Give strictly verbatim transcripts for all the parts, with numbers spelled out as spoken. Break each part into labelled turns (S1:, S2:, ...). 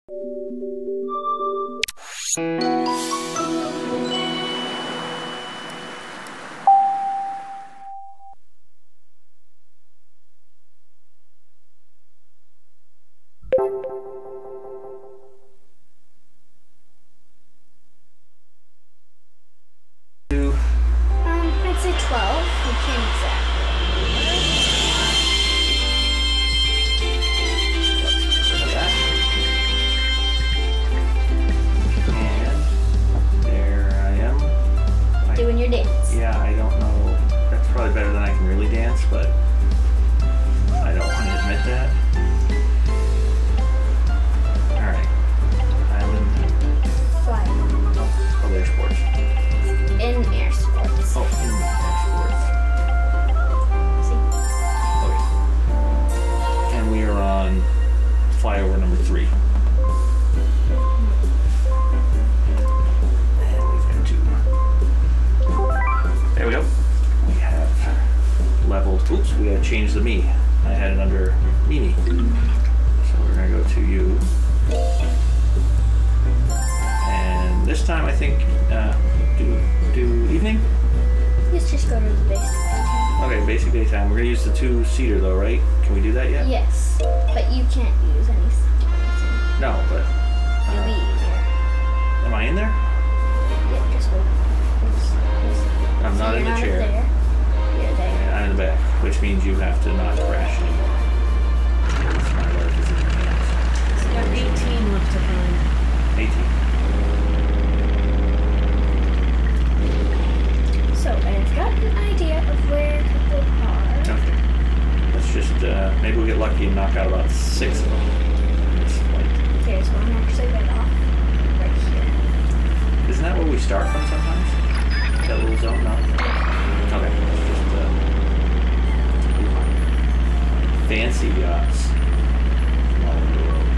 S1: Flyover number three. And we've got two. There we go. We have leveled. Oops, we gotta change the me. I had it under Mimi. So we're gonna go to you. And this time I think uh, do do evening?
S2: Let's just go to the basic daytime.
S1: Okay, basic daytime. We're gonna use the two seater though, right? Can we do that yet?
S2: Yes, but you can't use any.
S1: No, but. Uh,
S2: You'll be easier.
S1: Am I in there?
S2: Yeah, just go. Oops, oops.
S1: I'm
S2: So
S1: not in the
S2: not
S1: chair.
S2: There. You're there.
S1: Yeah, I'm in the back, which means you have to not crash anymore. That's my life is in your hands.
S3: So you got eighteen left to find.
S1: eighteen.
S2: So I've got an idea of where people are.
S1: Okay. Let's just, uh, maybe we'll get lucky and knock out about six of them.
S2: There's one actually right off right here.
S1: Isn't that where we start from sometimes? That little zone? No? Okay. Let's just, uh, fancy yachts. All over the road.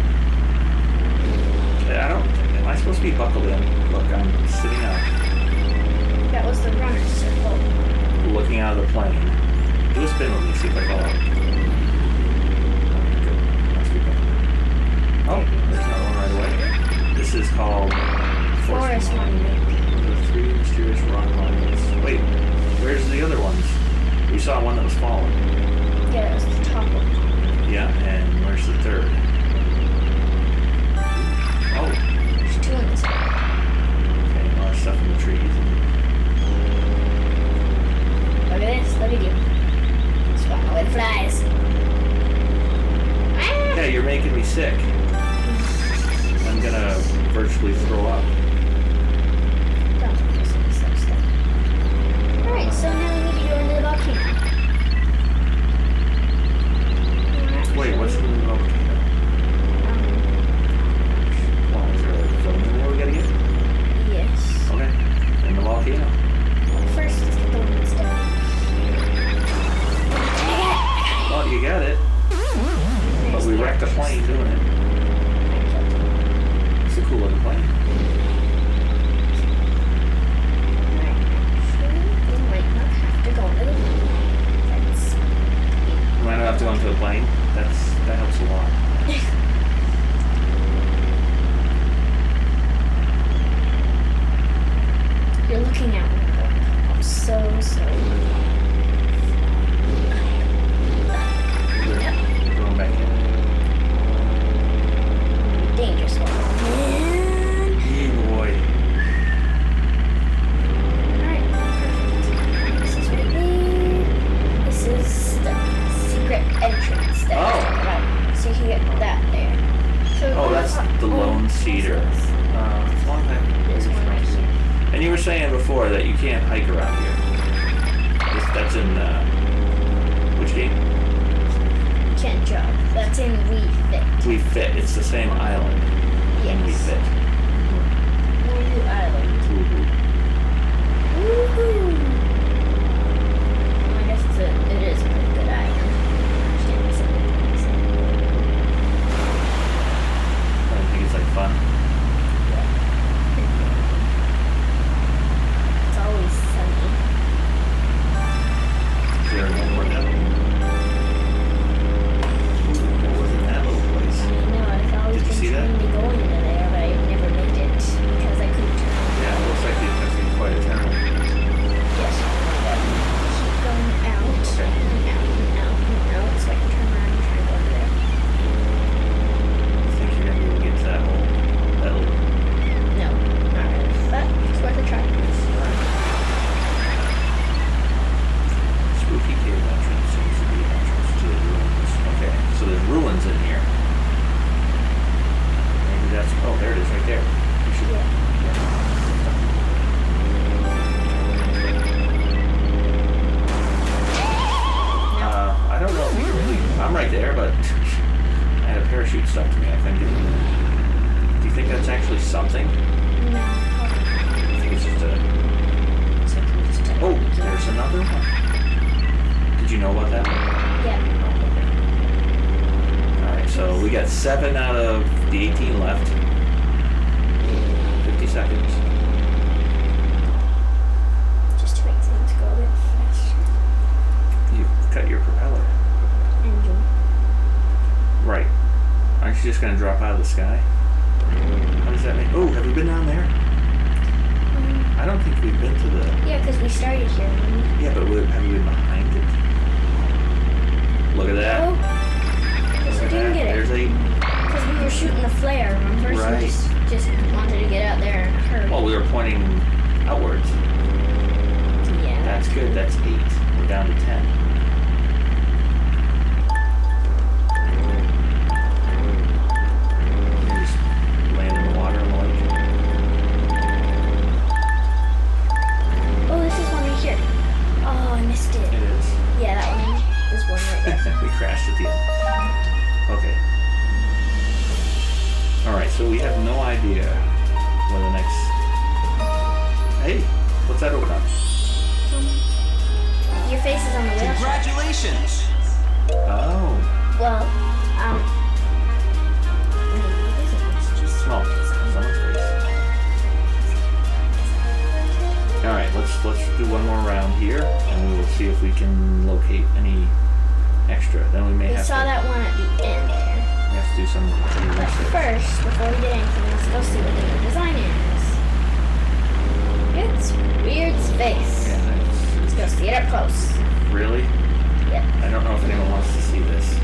S1: I don't, am I supposed to be buckled in? Look, I'm sitting out.
S2: That was the runner's circle.
S1: Looking out of the plane. Do a spin with me, see if I fall out. Oh, there's another one right away. This is called
S2: Forest Monument.
S1: The three mysterious rock monuments. Wait, where's the other ones? We saw one that was falling.
S2: Yeah, that was the top one.
S1: Yeah, and where's the third? Oh,
S2: There's two in this one.
S1: okay, a lot of stuff in the trees.
S2: Look at this, look at you. Swatting away the flies.
S1: Yeah, you're making me sick. I'm gonna virtually throw up.
S2: Don't do this stuff, stuff. Alright, so now we need to go into the volcano.
S1: Wait, what's the volcano?
S2: Um,
S1: Well, is there a zone where we gotta get?
S2: yes.
S1: Okay, in the volcano.
S2: First, let's get the one that's down.
S1: Well, you got it. But we wrecked a plane doing it. It's a cool looking plane.
S2: We might not have to go into the plane. That's
S1: We might not have to go into the plane. That's that helps a lot.
S2: You're looking out window. I'm so, so. Yep.
S1: We're going back in.
S2: Dangerous one. Man.
S1: Yeah, boy.
S2: Alright, perfect. This is right there. This is the secret entrance that
S1: Oh.
S2: I talked about. So you can get that there. So
S1: Oh, that's the lone cedar. Uh, it's one thing.
S2: There's one right here.
S1: And you were saying before that you can't hike around here. This, that's in, uh, which game?
S2: Can't jump. That's in Wii Fit.
S1: We Fit. It's the same island.
S2: Yes.
S1: We Fit.
S2: Wii Island.
S1: Woohoo.
S2: Woohoo! I guess it's a, it is a pretty good item.
S1: I think it's like fun.
S2: It's always sunny.
S1: Is there one more down? What was in that little place?
S2: I know, it's always
S1: Did you
S2: been
S1: see that?
S2: trying to
S1: actually something?
S2: No.
S1: I think it's just a...
S2: It's like we just
S1: Oh, there's another one. Did you know about that?
S2: Yeah.
S1: Alright, so we got seven out of the eighteen left. fifty seconds.
S2: Just to make things go a bit faster.
S1: You've cut your propeller.
S2: Engine.
S1: Right. Aren't you just going to drop out of the sky? How does that make... Oh, have we been down there?
S2: Um,
S1: I don't think we've been to the...
S2: yeah, because we started here. Remember?
S1: Yeah, but we- have we been behind it? Look at that.
S2: Oh, because we
S1: Look at
S2: didn't
S1: that.
S2: get it.
S1: There's eight.
S2: Because we were shooting the flare, remember? So
S1: Right.
S2: we just, just wanted to get out there and hurry.
S1: Well, we were pointing outwards.
S2: yeah.
S1: That's good. That's eight. We're down to ten. You just land in the water on the lake.
S2: Oh, this is one right here. Oh, I missed it.
S1: It is.
S2: Yeah, that one. This one right there.
S1: We crashed at the end. Okay. Alright, so we have no idea where the next... Hey, what's that open up?
S2: Your face is on the wheel.
S4: Congratulations!
S1: Oh.
S2: Well, um... maybe it isn't. It's just...
S1: No, someone's face. Alright, let's let's do one more round here, and we will see if we can locate any extra. Then we may
S2: We
S1: have
S2: saw
S1: to,
S2: that one at the end there.
S1: we have to do some
S2: But
S1: research.
S2: first, before we get anything, let's go see what the new design is. It's weird space.
S1: Yeah, it's,
S2: Let's go see it up close.
S1: really?
S2: Yep.
S1: I don't know if anyone wants to see this.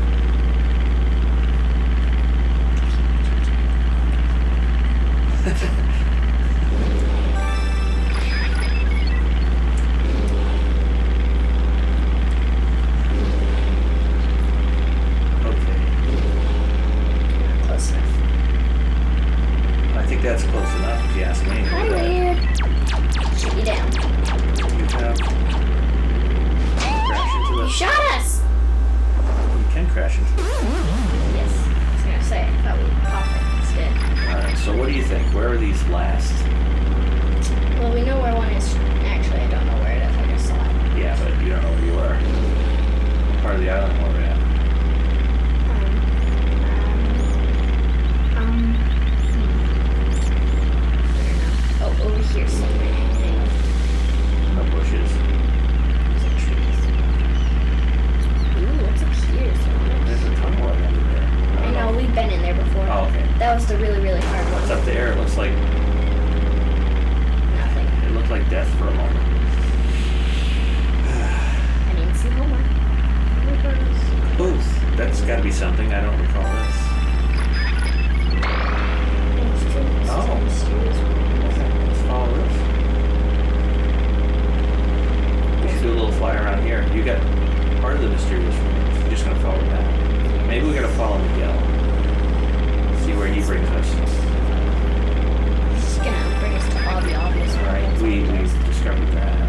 S1: Okay.
S2: Not close enough.
S1: I think that's close enough if you ask me.
S2: Hi, weird. Shoot you down.
S1: You have crash into
S2: You
S1: the.
S2: shot us!
S1: You can crash into the.
S2: Yes. I was gonna say, I thought we'd pop it instead.
S1: Alright, so what do you think? Where are these last?
S2: Well, we know where one is. Actually, I don't know where it is. I just saw it.
S1: Yeah, but you don't know where you are. What part of the island were we at?
S2: Um, um, um, hmm. Oh, over here somewhere. Hang on.
S1: No bushes.
S2: There's a trees. Ooh, what's up here?
S1: There's a tunnel right under there.
S2: I
S1: don't
S2: know, we've been in there before.
S1: Oh, okay.
S2: That was the really, really hard
S1: What's
S2: one.
S1: up there? It looks like
S2: Nothing.
S1: it looked like death for a moment.
S2: I didn't see Homer.
S1: Booth. That's got to be something. I don't recall this. Oh. Okay, let's follow this. We should do a little fly around here. You got part of the mysterious rooms. You're just gonna follow that. Maybe we gotta follow Miguel. See where he brings us.
S2: It's gonna bring us to all the obvious
S1: Alright,
S2: ones.
S1: we we discovered that.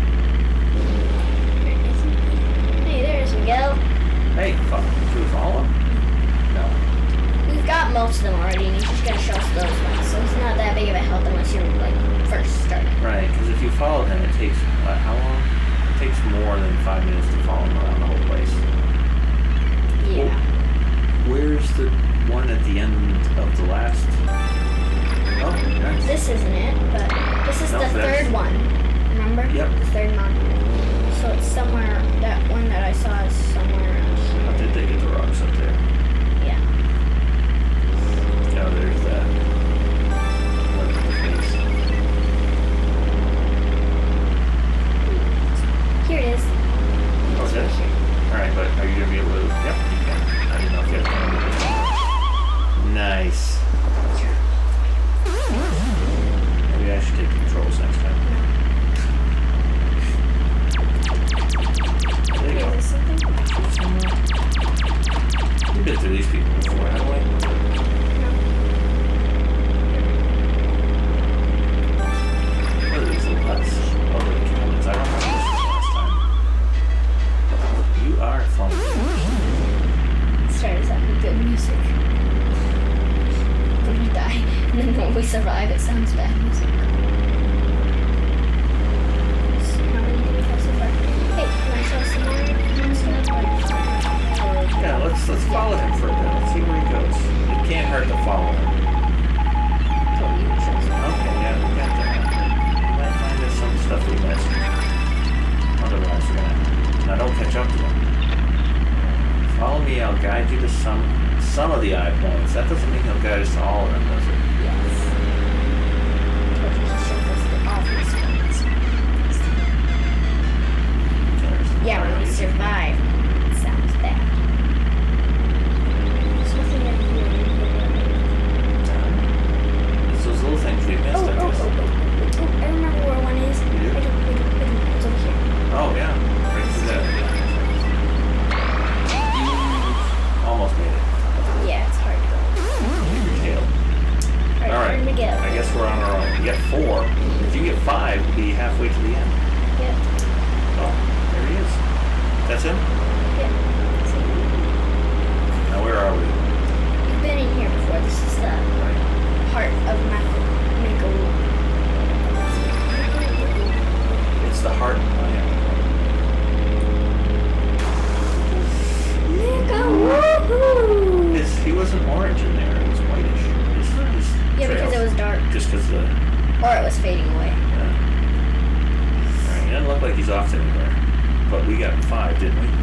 S2: Hey, there's Miguel.
S1: Hey, fuck, should we follow him? No.
S2: We've got most of them already, and he's just gonna show us those ones, so it's not that big of a help unless you're like first starting.
S1: Right, because if you follow him, it takes what, how long? It takes more than five minutes to follow him around the whole place.
S2: Yeah.
S1: Where's the one at the end of the last? Oh, nice.
S2: This isn't it, but this is
S1: No,
S2: the
S1: that's-
S2: third one. Remember?
S1: Yep.
S2: The third one. So it's somewhere. That one that I saw is somewhere around
S1: How
S2: here.
S1: did they get the rocks up there?
S2: Yeah.
S1: Oh, there's that. Look at the face.
S2: Here it is.
S1: Oh, is it? Alright, but are you going to be able to... Yep, you can. I didn't know if you had to move it. Nice. Maybe I should take the controls next time. There you go.
S2: Is this something?
S1: We've been through these people before, haven't we? What are these little huts? Oh, they're cabins. I don't know this was last time. You are fun.
S2: It started out with good music. survive, it sounds bad. Music. How many do we have so far? Hey, can I show some more stuff?
S1: Yeah, let's let's follow him for a bit. Let's see where he goes. It can't hurt to follow him.
S2: Totally interesting.
S1: Okay, yeah, we got that. We might find there's some stuff we missed. Otherwise, we're gonna. Now, don't catch up to him. Follow me. I'll guide you to some some of the eye points. That doesn't mean he'll guide us to all of them, does it?
S2: Yes. But he shows us the obvious ones.
S1: There's the
S2: Yeah, when we
S1: priority.
S2: survive, it sounds bad. There's nothing in here.
S1: It's those little things we missed,
S2: Oh,
S1: I
S2: oh,
S1: guess.
S2: oh, oh, oh, oh, I remember where one is.
S1: You do?
S2: I do, I do, I do. It's over here.
S1: Oh, yeah. Right through that. Almost made it.
S2: Yeah, it's hard to go.
S1: Your tail.
S2: Alright,
S1: All right.
S2: turn to get.
S1: I guess we're on our own. You get four. If you get five, we'll be halfway to the end.
S2: Yep.
S1: Oh, there he is. That's him?
S2: Yep. See?
S1: Now, where are we?
S2: You've been in here before. This is the
S1: Right.
S2: heart of Mako. Mako.
S1: It's the heart. Oh, yeah.
S2: Mako! Woohoo!
S1: His, he wasn't orange in there. It was whitish. His, his
S2: Yeah, because
S1: trails.
S2: it was dark.
S1: Just because the...
S2: Or it was fading away.
S1: Yeah. Alright, he doesn't look like he's off to anywhere. But we got five, didn't we?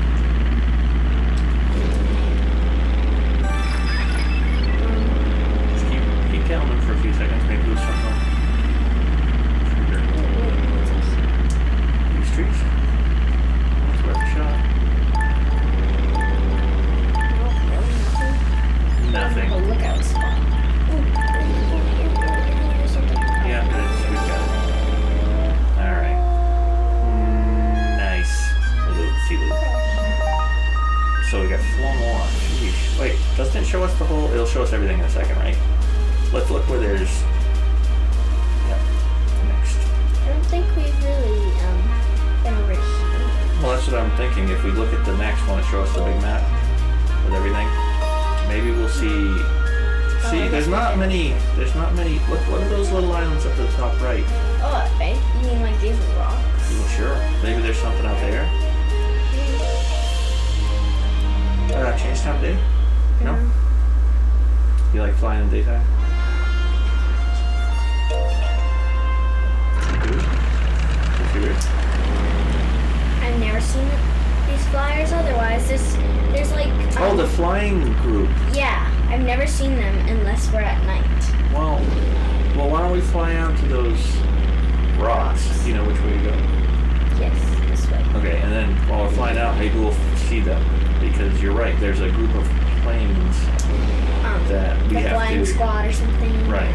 S1: Just keep, keep counting them for a few seconds. Maybe we'll something. Trigger. These trees. That's worth a shot. Nothing.
S2: Oh, lookout spot.
S1: Yeah, but it's, we've got it. Alright. Mm, nice. Loot, see loot. So we got four more. Sheesh. Wait, doesn't it show us the whole? It'll show us everything in a second, right? Let's look where there's. Yep. Next.
S2: I don't think we've really um, been over here.
S1: Well, that's what I'm thinking. If we look at the next one, it shows us the big map with everything. Maybe we'll see. See, there's not many. There's not many. Look, what are those little islands up to the top right?
S2: Oh, right? You mean like these rocks?
S1: Well, sure. Maybe there's something out there. Uh, change time of day? No? You like flying in the daytime? Serious?
S2: I've never seen these flyers otherwise. There's, there's like... Um,
S1: Oh, the flying group.
S2: Yeah, I've never seen them unless we're at night.
S1: Well, well, why don't we fly out to those rocks? Do you know which way to go?
S2: Yes, this way.
S1: Okay, and then while we're flying out, maybe we'll see them. Because you're right, there's a group of planes
S2: Um,
S1: that we
S2: the
S1: have
S2: flying
S1: to...
S2: squad or something.
S1: Right.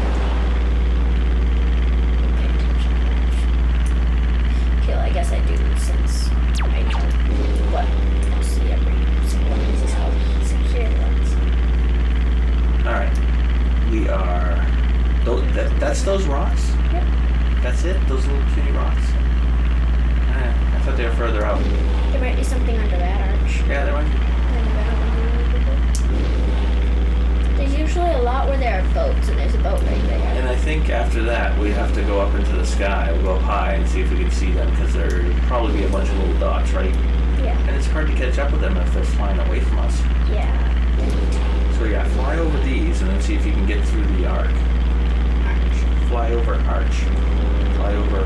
S2: Okay, well, I guess I do since I know what mostly every single one of these is how secure it runs.
S1: Alright. We are... Those, that, that's those rocks?
S2: Yep.
S1: That's it? Those little puny rocks? Eh, I thought they were further out.
S2: There might be something under that arch.
S1: Yeah, there might be.
S2: There's usually a lot where there are boats, and there's a boat right there.
S1: And I think after that, we have to go up into the sky. We'll go up high and see if we can see them, because there'll probably be a bunch of little dots, right?
S2: Yeah.
S1: And it's hard to catch up with them if they're flying away from us.
S2: Yeah.
S1: So yeah, fly over these and then see if you can get through the arc.
S2: Arch.
S1: Fly over arch. Fly over.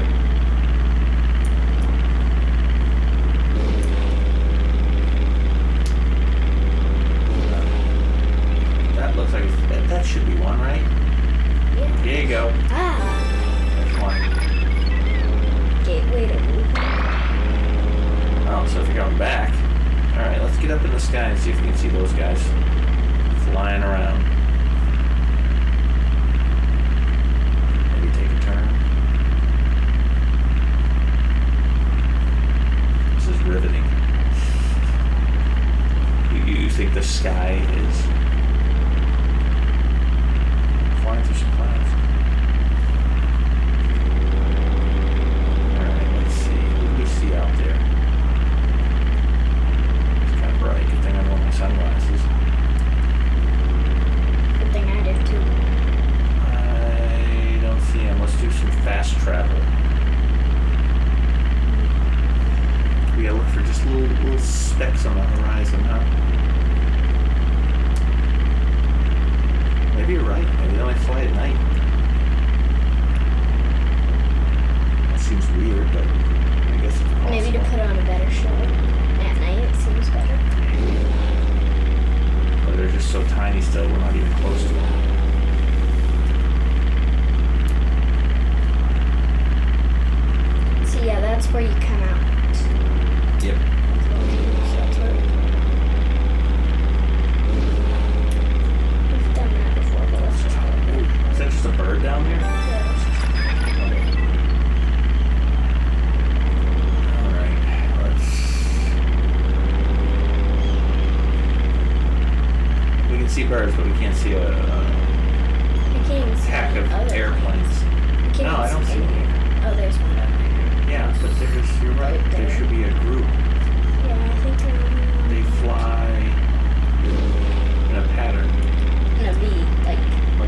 S1: That looks like it's, that, that should be one, right?
S2: Yeah.
S1: Here you go.
S2: Ah.
S1: That's one.
S2: Gateway to movement.
S1: Oh, so if you're going back. Alright, let's get up in the sky and see if we can see those guys flying around. Maybe take a turn. This is riveting. You, you think the sky is flying through some clouds? Alright, let's see. What do we see out there? It's kind of bright. Good thing I wore my sunglasses.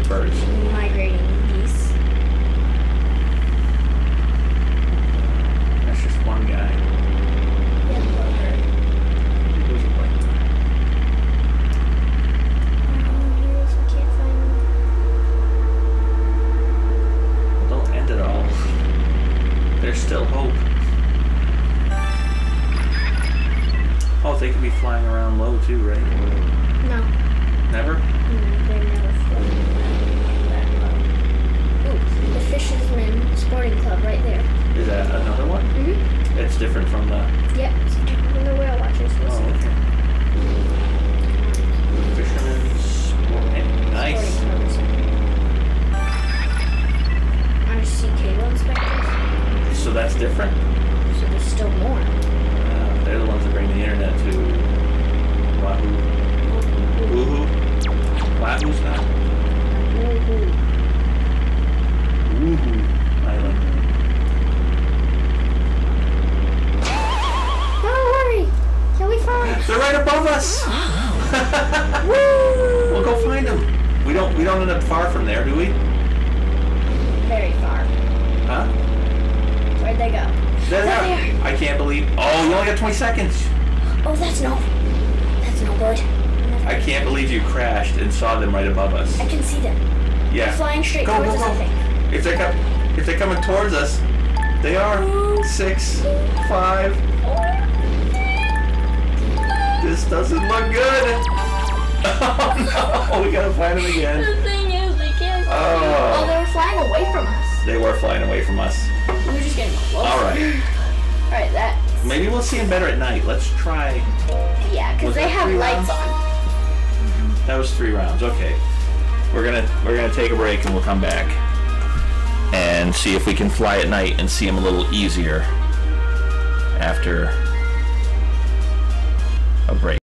S1: birds?
S2: Migrating geese.
S1: That's just one guy.
S2: Yeah, bird.
S1: Who's a plane?
S2: Oh, we can't find them.
S1: Well, don't end it all. There's still hope. Oh, they could be flying around low too, right?
S2: No.
S1: Never?
S2: Mm, they're never floating that low. Ooh, the Fisherman Sporting Club right there.
S1: Is that another one?
S2: Mm-hmm.
S1: It's different from the...
S2: Yep, it's different from the whale watchers.
S1: Oh, okay. Fisherman's Sport. Nice.
S2: Sporting Club or something. R C cable inspectors.
S1: So that's different?
S2: So there's still more.
S1: Uh, they're the ones that bring the internet to Wahoo. Woohoo. Wahoo's not?
S2: Woohoo.
S1: Woohoo Island.
S2: Don't worry. Can we find?
S1: They're right above us!
S2: Woo!
S1: We'll go find them. We don't we don't end up far from there, do we?
S2: Very far.
S1: Huh?
S2: Where'd they go?
S1: There they
S2: There they
S1: are. I can't believe... Oh, you only got twenty seconds.
S2: Oh, that's no. That's no good.
S1: I can't believe you crashed and saw them right above us.
S2: I can see them.
S1: Yeah.
S2: They're flying straight
S1: Go,
S2: towards
S1: go,
S2: us,
S1: go.
S2: I think.
S1: If they're, com if they're coming towards us, they are. Six, five. This doesn't look good. Oh no, we gotta find them again.
S2: The thing is, they can't.
S1: Oh.
S2: Oh, they were flying away from us.
S1: They were flying away from us.
S2: We were just getting closer.
S1: All right.
S2: All right, that.
S1: Maybe we'll see them better at night. Let's try.
S2: Yeah, because
S1: Was
S2: they
S1: that
S2: have
S1: three
S2: lights
S1: rounds?
S2: on.
S1: That was three rounds. Okay. We're gonna we're gonna take a break and we'll come back and see if we can fly at night and see them a little easier after a break.